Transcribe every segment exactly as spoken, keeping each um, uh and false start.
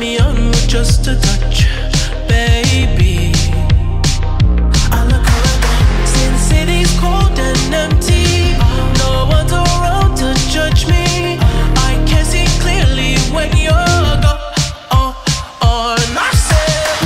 me on with just a touch, baby. I look around, see the city's cold and empty. No one's around to judge me. I can see clearly when you're gone. Oh, oh, and I said,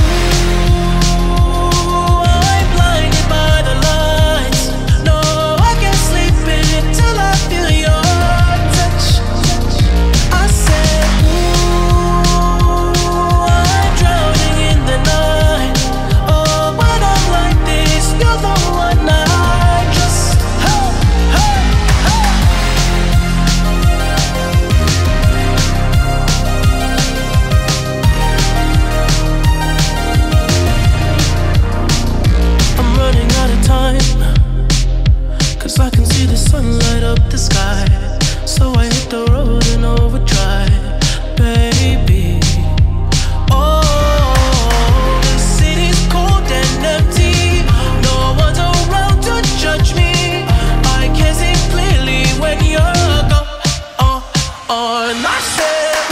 ooh, I'm blinded by the lights. No, I can't sleep until I feel your touch. I said, ooh, I'm drowning in the night. Oh, when I'm like this, you're the one I just, hey, hey, hey. I'm running out of time, 'cause I can see the sun light up the sky. So I hit the road in overdrive, baby. Oh, the city's cold and empty. No one's around to judge me. I can see clearly when you're gone. Oh, oh, and I said,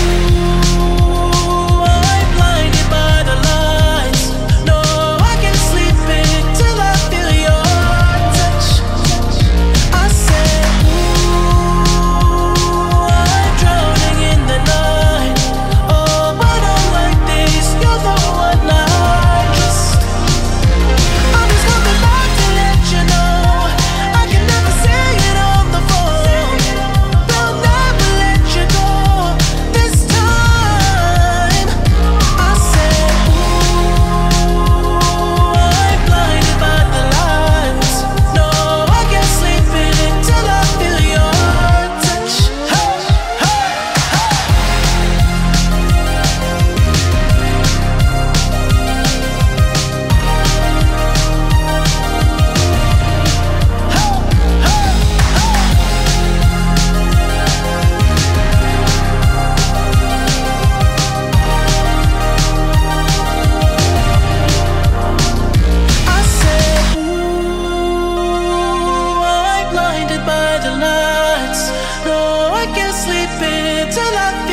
ooh, I'm blinded by the lights. No, I can't sleep until I feel your touch. I said, ooh, I'm drowning in the night. Oh, when I'm like this, you're the one I just, I'm just coming back to let you know. I can never say it on the phone. They'll never let you go this time. I said, ooh, I'm blinded by the lights. No, I can't sleep until I feel your touch. Hey, hey, I said, ooh, I'm blinded by the lights. No, I can't sleep until I